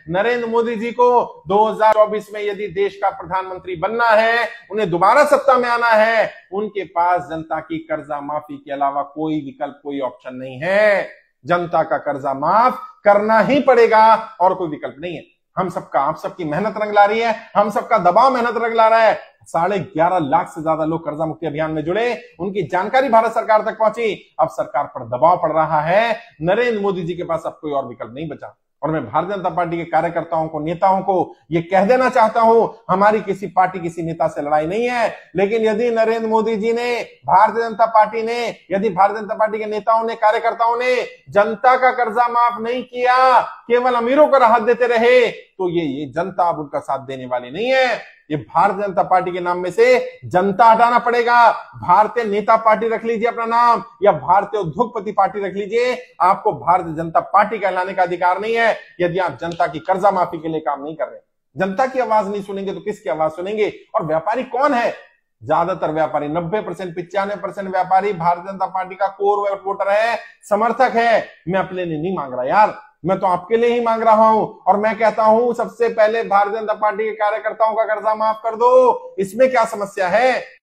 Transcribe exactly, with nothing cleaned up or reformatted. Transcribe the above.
नरेंद्र मोदी जी को दो हज़ार चौबीस में यदि देश का प्रधानमंत्री बनना है, उन्हें दोबारा सत्ता में आना है, उनके पास जनता की कर्जा माफी के अलावा कोई विकल्प, कोई ऑप्शन नहीं है। जनता का कर्जा माफ करना ही पड़ेगा और कोई विकल्प नहीं है। हम सबका, आप सबकी मेहनत रंग ला रही है, हम सबका दबाव मेहनत रंग ला रहा है। साढ़े ग्यारह लाख से ज्यादा लोग कर्जा मुक्ति अभियान में जुड़े, उनकी जानकारी भारत सरकार तक पहुंची। अब सरकार पर दबाव पड़ रहा है, नरेंद्र मोदी जी के पास अब कोई और विकल्प नहीं बचा। और मैं भारतीय जनता पार्टी के कार्यकर्ताओं को, नेताओं को यह कह देना चाहता हूं, हमारी किसी पार्टी, किसी नेता से लड़ाई नहीं है, लेकिन यदि नरेंद्र मोदी जी ने, भारतीय जनता पार्टी ने, यदि भारतीय जनता पार्टी के नेताओं ने, कार्यकर्ताओं ने जनता का कर्जा माफ नहीं किया, केवल अमीरों को राहत देते रहे, तो ये ये जनता अब उनका साथ देने वाली नहीं है। ये भारतीय जनता पार्टी के नाम में से जनता हटाना पड़ेगा। भारतीय नेता पार्टी रख लीजिए अपना नाम, या भारतीय उद्योगपति पार्टी रख लीजिए, आपको भारतीय जनता पार्टी कहलाने का अधिकार नहीं है यदि आप जनता की कर्जा माफी के लिए काम नहीं कर रहे। जनता की आवाज नहीं सुनेंगे तो किसकी आवाज सुनेंगे? और व्यापारी कौन है? ज्यादातर व्यापारी, नब्बे परसेंट, पिचानवे परसेंट व्यापारी भारतीय जनता पार्टी का कोर वोटर है, समर्थक है। मैं अपने लिए नहीं मांग रहा यार, मैं तो आपके लिए ही मांग रहा हूं। और मैं कहता हूं, सबसे पहले भारतीय जनता पार्टी के कार्यकर्ताओं का कर्जा माफ कर दो। इसमें क्या समस्या है?